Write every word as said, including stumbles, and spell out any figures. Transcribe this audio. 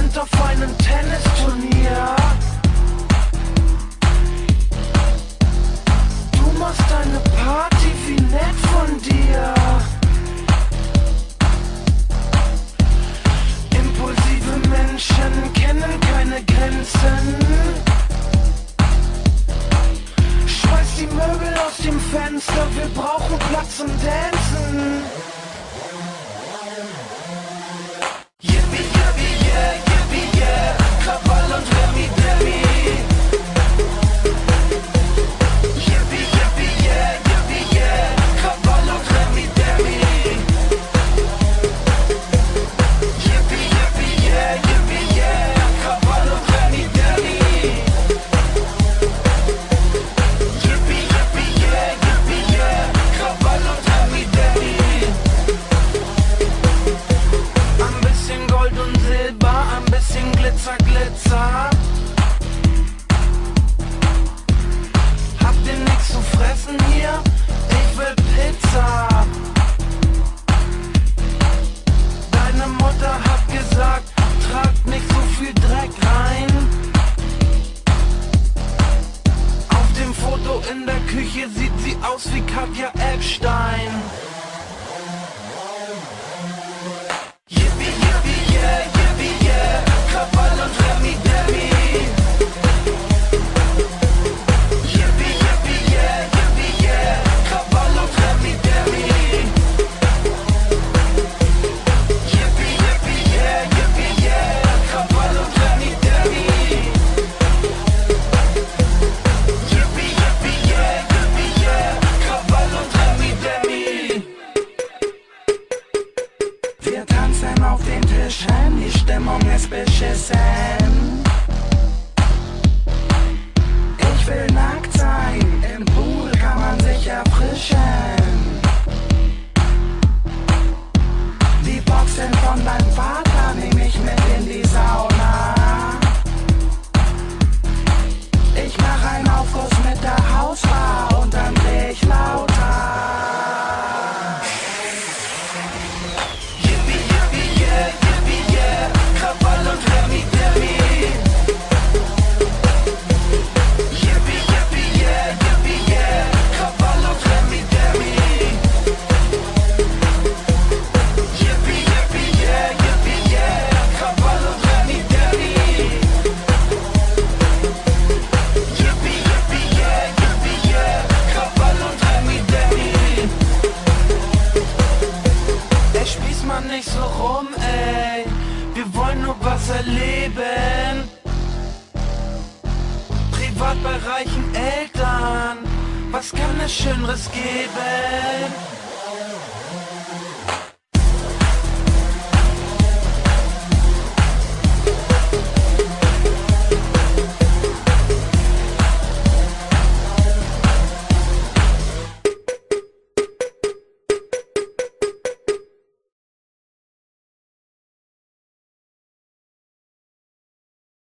sind auf einem Tennisturnier. Du machst eine Party, wie nett von dir. Impulsive Menschen kennen keine Grenzen. Schmeiß die Möbel aus dem Fenster, wir brauchen Platz zum Dancen. Yippie, yippie, yeah, yippie, yeah, Krawall und Remi Demi. Yippie, yippie, yeah, yippie, yeah, Krawall und Remi Demi. Yippie, yippie, yeah, yippie, yeah, Krawall und Remi Demi. Yippie, yippie, yeah, yippie, yeah, Krawall und Remi Demi. Ein bisschen Gold und Silber, ein bisschen Glitzer, Glitzer. Habt ihr nichts zu fressen hier? Ich will Pizza. Deine Mutter hat gesagt, tragt nicht so viel Dreck rein. Auf dem Foto in der Küche sieht sie aus wie Katja Epstein. Yippie, yippie, yeah, yippie, yeah, Krawall und Remi Demi. Yippie, yippie, yeah, yippie, yeah, Krawall und Remi Demi. Yippie, yippie, yeah, yippie, yeah, Krawall und Remi Demi. Yippie, yippie, yeah, yippie, yeah, Krawall und Remi Demi. Wir tanzen auf den Tischen, die Stimmung ist beschissen. Ich will nackt sein, im Pool kann man sich erfrischen. Die Boxen von deinem Vater nehm ich mit in die Sauna. Ich mach einen Aufguss mit der Hausfrau und dann dreh ich lauter. Yippie, yippie, yeah, yippie, yeah, Krawall und Remi Demi. Yippie, yippie, yeah, yippie, yeah, Krawall und Remi Demi. Yippie, yippie, yeah, yippie, yeah, Krawall und Remi Demi. Yippie, yippie, yeah, yippie, yeah, Krawall und Remi Demi. Ey, spieß mal nicht so rum, ey. Wir wollen nur was erleben. Privat bei reichen Eltern. Was kann es Schöneres geben?